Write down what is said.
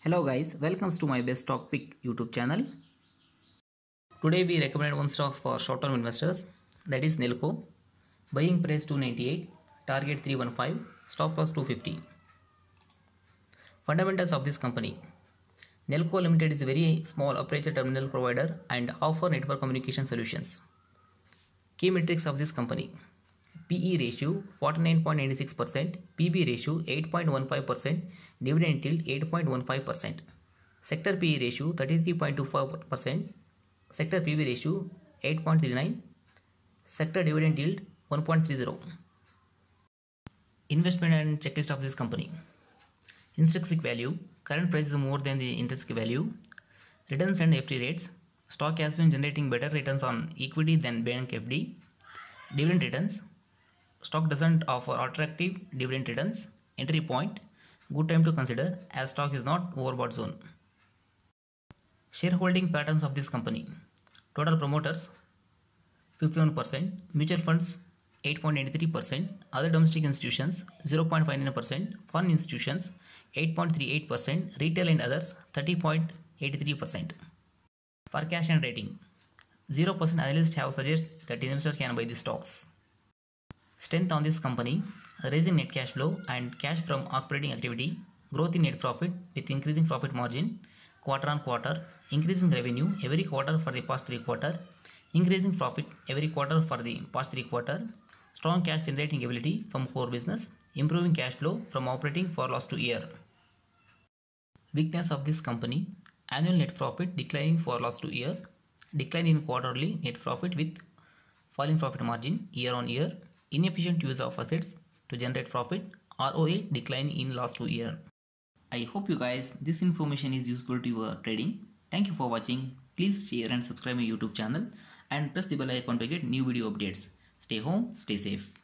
Hello guys, welcome to my best stock pick YouTube channel. Today we recommend one stock for short-term investors, that is Nelco. Buying price 298, target 315, stop loss 250. Fundamentals of this company. Nelco Limited is a very small aperture terminal provider and offer network communication solutions. Key metrics of this company. PE ratio 49.96%, PB ratio 8.15%, dividend yield 8.15%. Sector PE ratio 33.25%, sector PB ratio 8.39, sector dividend yield 1.30. Investment and checklist of this company. Intrinsic value, current price is more than the intrinsic value. Returns and FD rates, stock has been generating better returns on equity than bank FD. Dividend returns, stock doesn't offer attractive dividend returns. Entry point, good time to consider as stock is not overbought zone. Shareholding patterns of this company. Total promoters 51%, mutual funds 8.83%, other domestic institutions 0.59%, foreign institutions 8.38%, retail and others 30.83%. For cash and rating, 0% analysts have suggested that investors can buy the stocks. Strength on this company, raising net cash flow and cash from operating activity, growth in net profit with increasing profit margin quarter on quarter, increasing revenue every quarter for the past 3 quarters, increasing profit every quarter for the past 3 quarters, strong cash generating ability from core business, improving cash flow from operating for last 2 years. Weakness of this company, annual net profit declining for last 2 years, decline in quarterly net profit with falling profit margin year on year, inefficient use of assets to generate profit, ROA decline in last 2 years. I hope you guys this information is useful to your trading. Thank you for watching. Please share and subscribe my YouTube channel and press the bell icon to get new video updates. Stay home, stay safe.